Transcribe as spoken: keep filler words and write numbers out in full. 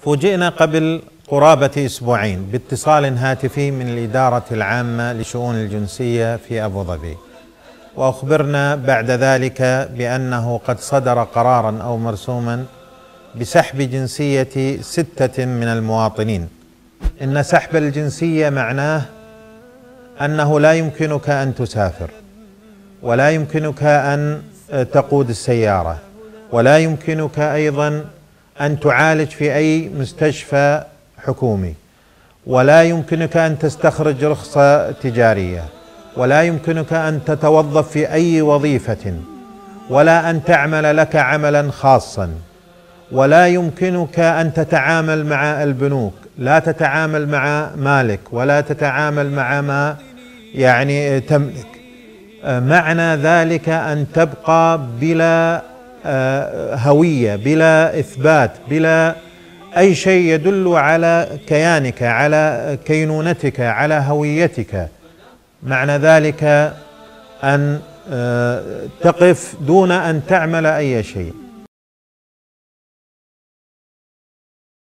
فوجئنا قبل قرابة أسبوعين باتصال هاتفي من الإدارة العامة لشؤون الجنسية في أبو ظبي، وأخبرنا بعد ذلك بأنه قد صدر قرارا أو مرسوما بسحب جنسية ستة من المواطنين. إن سحب الجنسية معناه أنه لا يمكنك أن تسافر، ولا يمكنك أن تقود السيارة، ولا يمكنك أيضا أن تعالج في أي مستشفى حكومي، ولا يمكنك أن تستخرج رخصة تجارية، ولا يمكنك أن تتوظف في أي وظيفة، ولا أن تعمل لك عملا خاصا، ولا يمكنك أن تتعامل مع البنوك، لا تتعامل مع مالك ولا تتعامل مع ما يعني تملك. معنى ذلك أن تبقى بلا هوية، بلا إثبات، بلا أي شيء يدل على كيانك، على كينونتك، على هويتك. معنى ذلك أن تقف دون أن تعمل أي شيء.